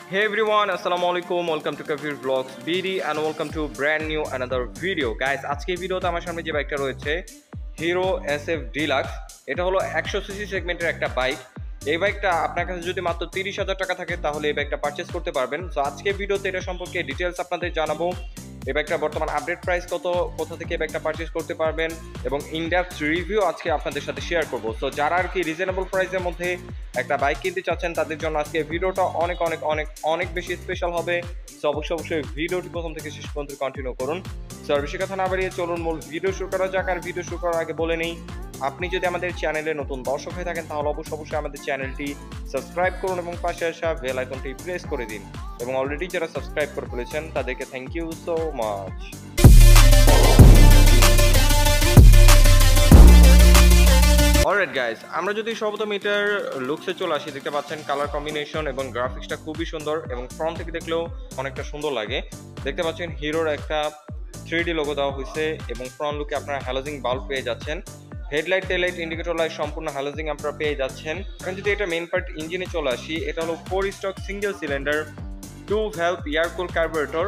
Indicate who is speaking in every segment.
Speaker 1: Hey everyone, assalamu alaikum. Welcome to Kafir Vlogs BD and welcome to brand new another video. Guys, আজকে ভিডিওতে আমার সামনে যে বাইকটা রয়েছে হিরো SF ডিলাক্স। এটা হলো 100 সিসি সেগমেন্টের একটা বাইক। এই বাইকটা আপনার কাছে যদি মাত্র 30,000 টাকা থাকে তাহলে এই বাইকটা পারচেজ করতে পারবেন। সো আজকে ভিডিওতে এটা সম্পর্কে ডিটেইলস আপনাদের জানাবো। এই বাইকটা বর্তমান আপডেট প্রাইস কত, কোথা থেকে এই বাইকটা পারচেজ করতে পারবেন এবং ইনডেপথ রিভিউ আজকে আপনাদের সাথে শেয়ার করব। সো যারা আর কি রিজনেবল প্রাইসের মধ্যে একটা বাইক কিনতে চাচ্ছেন তাদের জন্য আজকে ভিডিওটা অনেক অনেক অনেক অনেক বেশি স্পেশাল হবে। সো অবশ্যই ভিডিওটি প্রথম থেকে শেষ পর্যন্ত কন্টিনিউ করুন। সো আর বেশি কথা না বাড়িয়ে চলুন মূল ভিডিও শুরু করা যাক। আর ভিডিও শুরু করার আগে বলে নেই, আপনি যদি আমাদের চ্যানেলে নতুন দর্শক হয়ে থাকেন তাহলে অবশ্যই আমাদের চ্যানেলটি সাবস্ক্রাইব করুন এবং পাশে আসা বেল আইকনটি প্রেস করে দিন। এবং অলরেডি যারা সাবস্ক্রাইব করে ফেলেছেন তাদেরকে thank you so much. Alright guys, আমরা যদি সর্বপ্রথম এটার লুকসে চলে আসি, দেখতে পাচ্ছেন কালার কম্বিনেশন এবং গ্রাফিক্সটা খুবই সুন্দর এবং ফ্রন্ট থেকে দেখলেও অনেকটা সুন্দর লাগে। দেখতে পাচ্ছেন হিরোর একটা 3D লোগো দেওয়া হয়েছে এবং ফ্রন্ট লুকে আপনারা হ্যালোজিং বাল্ব পেয়ে যাচ্ছেন। হেডলাইট, টেললাইট, ইন্ডিকেটর লাইট সম্পূর্ণ হ্যালোজিং আপনারা পেয়ে যাচ্ছেন। এখন যদি এটা মেইন পার্ট ইঞ্জিনে চলে আসি, এটা হলো 4 stroke single cylinder 2 valve air cool carburettor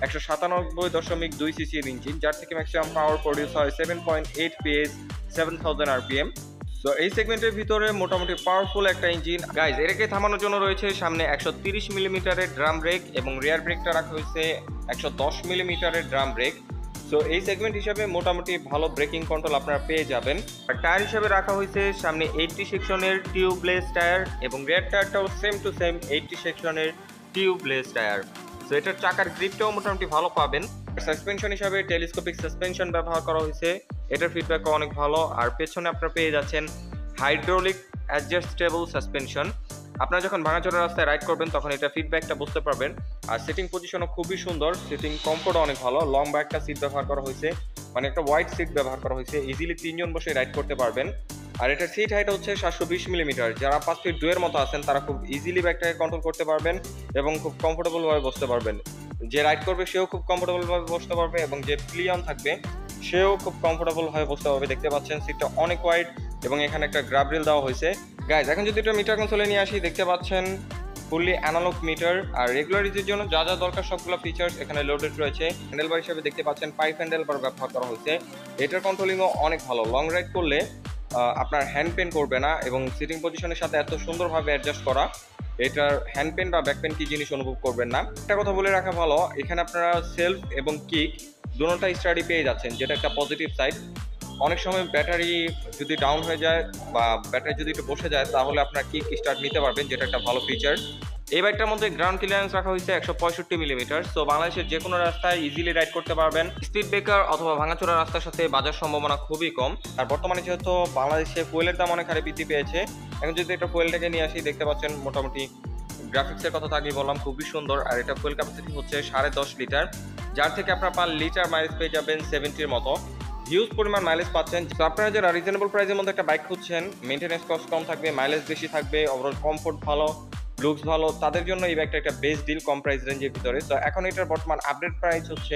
Speaker 1: 197.2 সিসির ইঞ্জিন, যার থেকে ম্যাক্সিমাম পাওয়ার প্রডিউস হয় 7.8 PS 7000 RPM। সো এই সেগমেন্টের ভিতরে মোটামুটি পাওয়ারফুল একটা ইঞ্জিন। গাইজ, এটাকে থামানোর জন্য রয়েছে সামনে 130 মিলিমিটারের ড্রাম ব্রেক এবং রিয়ার ব্রেকটা রাখা হয়েছে 110 মিলিমিটারের ড্রাম ব্রেক। সো এই সেগমেন্ট হিসাবে মোটামুটি ভালো ব্রেকিং কন্ট্রোল আপনারা পেয়ে যাবেন। আর টায়ার হিসাবে রাখা হয়েছে সামনে 80 সেকশনের টিউবলেস টায়ার এবং রিয়ার টায়ারটাও সেম টু সেম 80 সেকশনের টিউবলেস টায়ার। সো এটার চাকার গ্রিপটাও মোটামুটি ভালো পাবেন। সাসপেনশন হিসাবে টেলিস্কোপিক সাসপেনশন ব্যবহার করা হয়েছে, এটার ফিডব্যাকও অনেক ভালো। আর পেছনে আপনারা পেয়ে যাচ্ছেন হাইড্রোলিক অ্যাডজাস্টেবল সাসপেনশন। আপনারা যখন ভাঙাচোরা রাস্তায় রাইড করবেন তখন এটা ফিডব্যাকটা বুঝতে পারবেন। আর সিটিং পজিশনও খুবই সুন্দর, সিটিং কমফোর্টও অনেক ভালো। লম্বা একটা সিট ব্যবহার করা হয়েছে, মানে একটা ওয়াইড সিট ব্যবহার করা হয়েছে, ইজিলি 3 জন বসে রাইড করতে পারবেন। আর এটার সিট হাইট হচ্ছে 720 মিলিমিটার। যারা 5 ফিট 2 এর মতো আছেন তারা খুব ইজিলি ব্যাগটাকে কন্ট্রোল করতে পারবেন এবং খুব কমফোর্টেবলভাবে বসতে পারবেন। যে রাইড করবে সেও খুব কমফোর্টেবলভাবে বসতে পারবে এবং যে প্লিয়ন থাকবে সেও খুব কমফোর্টেবল হয়ে বসতে পারবে। দেখতে পাচ্ছেন সিটটা অনেক ওয়াইড এবং এখানে একটা গ্রাব রিল দেওয়া হয়েছে। গাইজ, এখন যদি এটা মিটার কনসোলে নিয়ে আসি, দেখতে পাচ্ছেন ফুললি অ্যানালগ মিটার। আর রেগুলার ইউজের জন্য যা যা দরকার সবগুলো ফিচার্স এখানে লোডেড রয়েছে। হ্যান্ডেলবার হিসেবে দেখতে পাচ্ছেন পাইপ হ্যান্ডেলবার ব্যবহার করা হয়েছে। এটার কন্ট্রোলিংও অনেক ভালো, লং রাইড করলে আপনার হ্যান্ড পেন করবে না এবং সিটিং পজিশনের সাথে এত সুন্দরভাবে অ্যাডজাস্ট করা, এটার হ্যান্ড পেন বা ব্যাক পেন কি জিনিস অনুভব করবেন না। একটা কথা বলে রাখা ভালো, এখানে আপনারা সেলফ এবং কিক দুটোটাই স্টাডি পেয়ে যাচ্ছেন, যেটা একটা পজিটিভ সাইড। অনেক সময় ব্যাটারি যদি ডাউন হয়ে যায় বা ব্যাটারি যদি একটু বসে যায় তাহলে আপনার কিক স্টার্ট নিতে পারবেন, যেটা একটা ভালো ফিচার। এই বাইকটার মধ্যে গ্রাউন্ড ক্লিয়ারেন্স রাখা হয়েছে 165 মিলিমিটার। সো বাংলাদেশের যে কোনো রাস্তায় ইজিলি রাইড করতে পারবেন। স্পিড ব্রেকার অথবা ভাঙাচোরা রাস্তার সাথে বাজার সম্ভাবনা খুবই কম। আর বর্তমানে যেহেতু বাংলাদেশে ফুয়েলের দাম অনেক হারে বৃদ্ধি পেয়েছে, এখন যদি একটা ফুয়েলটাকে নিয়ে আসি, দেখতে পাচ্ছেন মোটামুটি গ্রাফিক্সের কথা তো আগেই বললাম খুবই সুন্দর। আর এটা ফুয়েল ক্যাপাসিটি হচ্ছে 10.5 লিটার, যার থেকে আপনারা পার লিটার মাইলেজ পেয়ে যাবেন 70-র মতো। হিউজ পরিমাণ মাইলেজ পাচ্ছেন। তো আপনারা যারা রিজনেবল প্রাইসের মধ্যে একটা বাইক খুঁজছেন, মেনটেন্যান্স কস্ট কম থাকবে, মাইলেজ বেশি থাকবে, ওভারঅল কমফোর্ট ভালো, লুকস ভালো, তাদের জন্য এই বাইকটা একটা বেস্ট ডিল কম প্রাইস রেঞ্জের ভিতরে। তো এখন এটার বর্তমান আপডেট প্রাইস হচ্ছে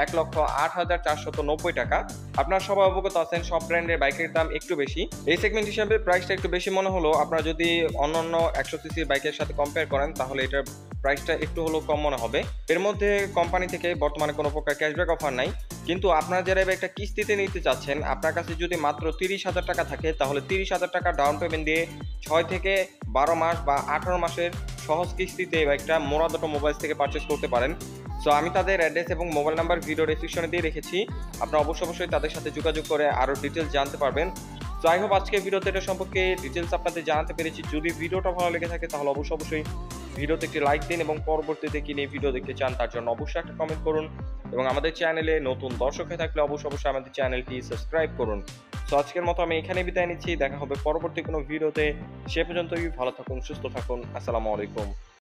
Speaker 1: 1,08,490 টাকা। আপনারা সবাই অবগত আছেন সব ব্র্যান্ডের বাইকের দাম একটু বেশি। এই সেগমেন্ট হিসাবে প্রাইসটা একটু বেশি মনে হলো, আপনারা যদি অন্যান্য 100 সিসির বাইকের সাথে কম্পেয়ার করেন তাহলে এটার প্রাইসটা একটু হলেও কম মনে হবে। এর মধ্যে কোম্পানি থেকে বর্তমানে কোনো প্রকার ক্যাশব্যাক অফার নাই, কিন্তু আপনারা যারা একটা কিস্তিতে নিতে চাচ্ছেন, আপনার কাছে যদি মাত্র 30,000 টাকা থাকে তাহলে 30,000 টাকা ডাউন পেমেন্ট দিয়ে 6 থেকে 12 মাস বা 18 মাসের সহজ কিস্তিতে এই বাইকটা মোরাদ অটোমোবাইলস থেকে পারচেস করতে পারেন। সো আমি তাদের অ্যাড্রেস এবং মোবাইল নাম্বার ভিডিও ডেসক্রিপশনে দিয়ে রেখেছি, আপনারা অবশ্যই তাদের সাথে যোগাযোগ করে আরও ডিটেলস জানতে পারবেন। সো আই হোপ আজকে ভিডিওতে এটা সম্পর্কে ডিটেলস আপনাদের জানাতে পেরেছি। যদি ভিডিওটা ভালো লেগে থাকে তাহলে অবশ্যই ভিডিওতে একটি লাইক দিন এবং পরবর্তীতে কি নিয়ে ভিডিও দেখতে চান তার জন্য অবশ্যই একটা কমেন্ট করুন এবং আমাদের চ্যানেলে নতুন দর্শক হয়ে থাকলে অবশ্যই আমাদের চ্যানেলটি সাবস্ক্রাইব করুন। সো আজকের মতো আমি এখানে বিদায় নিচ্ছি, দেখা হবে পরবর্তী কোনো ভিডিওতে। সে পর্যন্তই ভালো থাকুন, সুস্থ থাকুন, আসসালামু আলাইকুম।